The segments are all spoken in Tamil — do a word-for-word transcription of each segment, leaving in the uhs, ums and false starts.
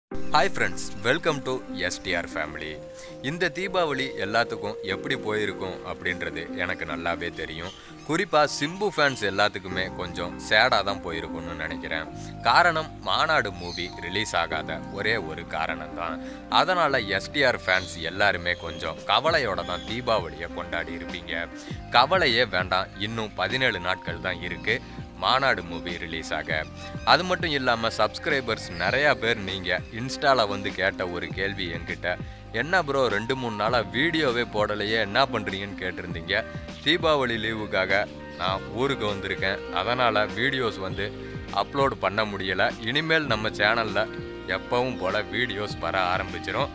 Hi friends, welcome to STR family. இந்த தீபாவளி எல்லாத்துக்கும் எப்படி போயிருக்கும் அப்படின்றது எனக்கு நல்லாவே தெரியும். குறிப்பாக சிம்பு ஃபேன்ஸ் எல்லாத்துக்குமே கொஞ்சம் சேடாக தான் போயிருக்கும்னு நினைக்கிறேன். காரணம், மாநாடு மூவி ரிலீஸ் ஆகாத ஒரே ஒரு காரணம் தான். அதனால் எஸ்டிஆர் ஃபேன்ஸ் எல்லாருமே கொஞ்சம் கவலையோட தான் தீபாவளியை கொண்டாடி இருப்பீங்க. கவலையே வேண்டாம், இன்னும் பதினேழு நாட்கள் தான் இருக்குது மாநாடு மூவி ரிலீஸ் ஆக. அது மட்டும் இல்லாமல் சப்ஸ்கிரைபர்ஸ் நிறையா பேர் நீங்கள் இன்ஸ்டாவில் வந்து கேட்ட ஒரு கேள்வி என்கிட்ட, என்ன ப்ரோ ரெண்டு மூணு நாளாக வீடியோவே போடலையே, என்ன பண்ணுறீங்கன்னு கேட்டிருந்தீங்க. தீபாவளி லீவுக்காக நான் ஊருக்கு வந்திருக்கேன், அதனால் வீடியோஸ் வந்து அப்லோடு பண்ண முடியலை. இனிமேல் நம்ம சேனலில் எப்பவும் போல் வீடியோஸ் வர ஆரம்பிச்சிடும்.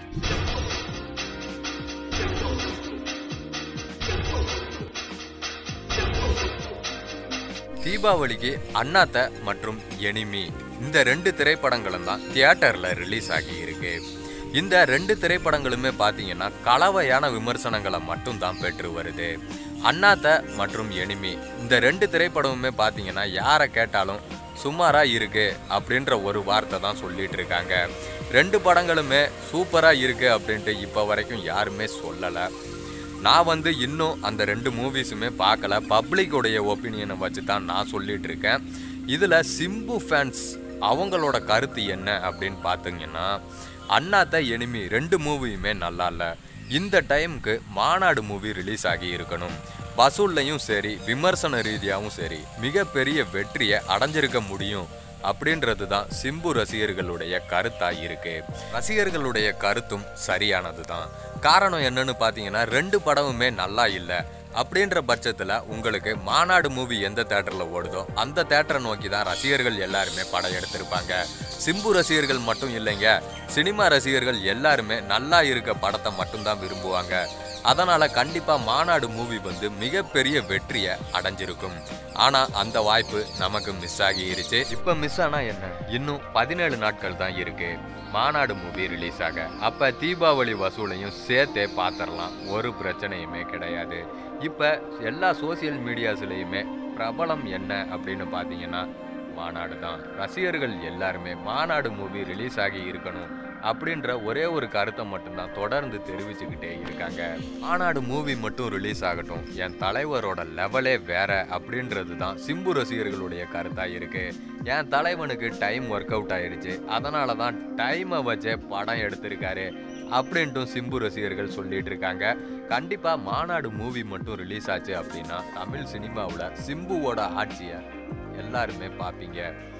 தீபாவளிக்கு அண்ணாத்த மற்றும் எனிமி இந்த ரெண்டு திரைப்படங்களும் தான் தியேட்டரில் ரிலீஸ் ஆகி இருக்கு. இந்த ரெண்டு திரைப்படங்களுமே பார்த்தீங்கன்னா கலவையான விமர்சனங்களை மட்டும் தான் பெற்று வருது. அண்ணாத்த மற்றும் எனிமி இந்த ரெண்டு திரைப்படமுமே பார்த்தீங்கன்னா யாரை கேட்டாலும் சுமாராக இருக்கு அப்படின்ற ஒரு வார்த்தை தான் சொல்லிட்டு இருக்காங்க. ரெண்டு படங்களுமே சூப்பராக இருக்கு அப்படின்ட்டு இப்போ வரைக்கும் யாருமே சொல்லலை. நான் வந்து இன்னும் அந்த ரெண்டு மூவிஸுமே பார்க்கல. பப்ளிக்கோடைய ஒப்பீனியனை வச்சு தான் நான் சொல்லிட்டு இருக்கேன். இதில் சிம்பு ஃபேன்ஸ் அவங்களோட கருத்து என்ன அப்படின்னு பார்த்தீங்கன்னா, அண்ணாத்த எனிமி ரெண்டு மூவியுமே நல்லா இல்லை. இந்த டைமுக்கு மாநாடு மூவி ரிலீஸ் ஆகி இருக்கணும். வசூல்லையும் சரி விமர்சன ரீதியாகவும் சரி மிகப்பெரிய வெற்றியை அடைஞ்சிருக்க முடியும் அப்படின்றது தான் சிம்பு ரசிகர்களுடைய கருத்தாக இருக்கு. ரசிகர்களுடைய கருத்தும் சரியானது தான். காரணம் என்னன்னு பார்த்தீங்கன்னா, ரெண்டு படமுமே நல்லா இல்லை அப்படின்ற பட்சத்தில் உங்களுக்கு மாநாடு மூவி எந்த தேட்டரில் ஓடுதோ அந்த தேட்டரை நோக்கி தான் ரசிகர்கள் எல்லாருமே படம் எடுத்திருப்பாங்க. சிம்பு ரசிகர்கள் மட்டும் இல்லைங்க, சினிமா ரசிகர்கள் எல்லாருமே நல்லா இருக்க படத்தை மட்டும்தான் விரும்புவாங்க. அதனால் கண்டிப்பாக மாநாடு மூவி வந்து மிகப்பெரிய வெற்றியை அடைஞ்சிருக்கும். ஆனால் அந்த வாய்ப்பு நமக்கு மிஸ் ஆகிருச்சு. இப்போ மிஸ் ஆனால் என்ன, இன்னும் பதினேழு நாட்கள் தான் இருக்குது மாநாடு மூவி ரிலீஸ் ஆக. அப்போ தீபாவளி வசூலையும் சேர்த்தே பார்த்துடலாம், ஒரு பிரச்சனையுமே கிடையாது. இப்போ எல்லா சோசியல் மீடியாஸ்லேயுமே பிரபலம் என்ன அப்படின்னு பார்த்தீங்கன்னா மாநாடு தான். ரசிகர்கள் எல்லாருமே மாநாடு மூவி ரிலீஸ் ஆகி இருக்கணும் அப்படின்ற ஒரே ஒரு கருத்தை மட்டும்தான் தொடர்ந்து தெரிவிச்சுக்கிட்டே இருக்காங்க. மாநாடு மூவி மட்டும் ரிலீஸ் ஆகட்டும், என் தலைவரோட லெவலே வேற அப்படின்றது தான் சிம்பு ரசிகர்களுடைய கருத்தாக இருக்கு. என் தலைவனுக்கு டைம் ஒர்க் அவுட் ஆயிடுச்சு, அதனால தான் டைமை வச்சே படம் எடுத்திருக்காரு அப்படின்ட்டும் சிம்பு ரசிகர்கள் சொல்லிட்டு இருக்காங்க. கண்டிப்பாக மாநாடு மூவி மட்டும் ரிலீஸ் ஆச்சு அப்படின்னா தமிழ் சினிமாவில் சிம்புவோட ஆட்சியை எல்லாருமே பார்ப்பீங்க.